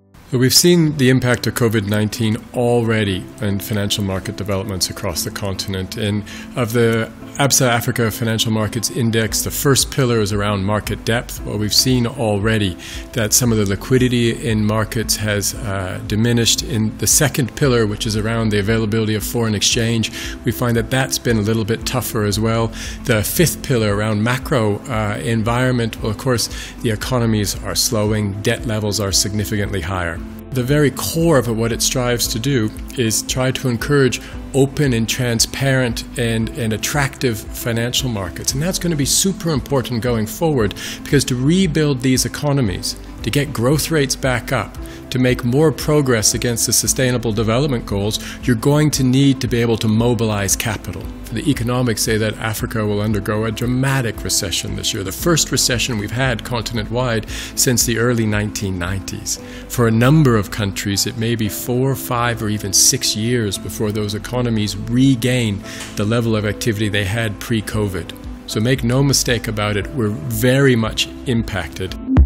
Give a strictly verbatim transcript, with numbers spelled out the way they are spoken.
So we've seen the impact of COVID nineteen already in financial market developments across the continent. And of the A B S A Africa Financial Markets Index, the first pillar is around market depth. Well, we've seen already that some of the liquidity in markets has uh, diminished. In the second pillar, which is around the availability of foreign exchange, we find that that's been a little bit tougher as well. The fifth pillar around macro uh, environment, well, of course, the economies are slowing, debt levels are significantly higher. The very core of what it strives to do is try to encourage open and transparent and, and attractive financial markets. And that's going to be super important going forward, because to rebuild these economies, to get growth rates back up, to make more progress against the Sustainable Development Goals, you're going to need to be able to mobilize capital. The economics say that Africa will undergo a dramatic recession this year, the first recession we've had continent-wide since the early nineteen nineties. For a number of countries, it may be four, five, or even six years before those economies regain the level of activity they had pre-COVID. So make no mistake about it, we're very much impacted.